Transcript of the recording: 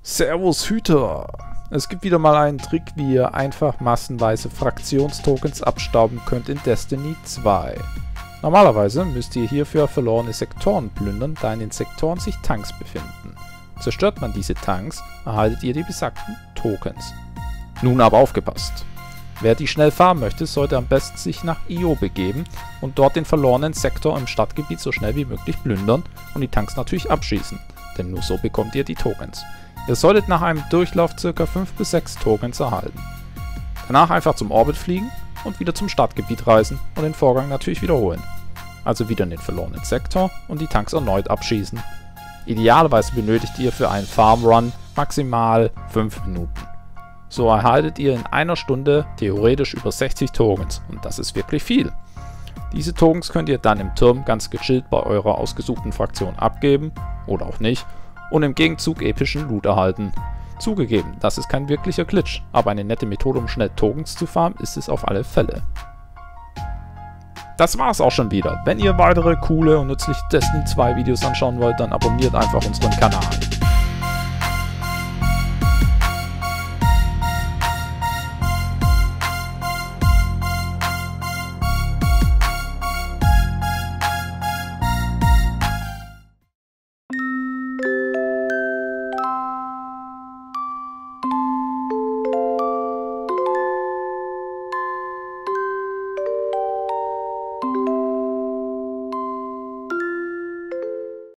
Servus Hüter! Es gibt wieder mal einen Trick, wie ihr einfach massenweise Fraktionstokens abstauben könnt in Destiny 2. Normalerweise müsst ihr hierfür verlorene Sektoren plündern, da in den Sektoren sich Tanks befinden. Zerstört man diese Tanks, erhaltet ihr die besagten Tokens. Nun aber aufgepasst! Wer die schnell farmen möchte, sollte am besten sich nach Io begeben und dort den verlorenen Sektor im Stadtgebiet so schnell wie möglich plündern und die Tanks natürlich abschießen, denn nur so bekommt ihr die Tokens. Ihr solltet nach einem Durchlauf ca. 5 bis 6 Tokens erhalten. Danach einfach zum Orbit fliegen und wieder zum Stadtgebiet reisen und den Vorgang natürlich wiederholen. Also wieder in den verlorenen Sektor und die Tanks erneut abschießen. Idealerweise benötigt ihr für einen Farmrun maximal 5 Minuten. So erhaltet ihr in einer Stunde theoretisch über 60 Tokens und das ist wirklich viel. Diese Tokens könnt ihr dann im Turm ganz gechillt bei eurer ausgesuchten Fraktion abgeben oder auch nicht und im Gegenzug epischen Loot erhalten. Zugegeben, das ist kein wirklicher Glitch, aber eine nette Methode, um schnell Tokens zu farmen, ist es auf alle Fälle. Das war's auch schon wieder. Wenn ihr weitere coole und nützliche Destiny 2 Videos anschauen wollt, dann abonniert einfach unseren Kanal.